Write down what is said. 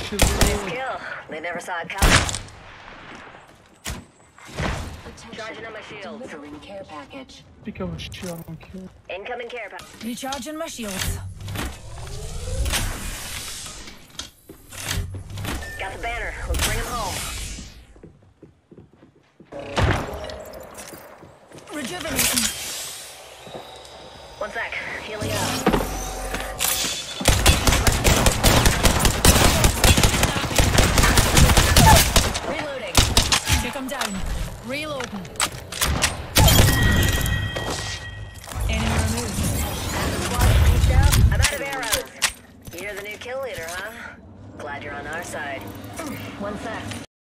Shuvimo. Kill. They never saw it coming. Charging on my shield. Delivering care package. Fica o shield aqui. Incoming care package. Recharging my shields. Got the banner. Let's bring him home. Rejuvenating. One sec. Healing up. Reloading. Take him down. Reloading. Enemy removed. I'm out of arrows. You're the new kill leader, huh? Glad you're on our side. One sec.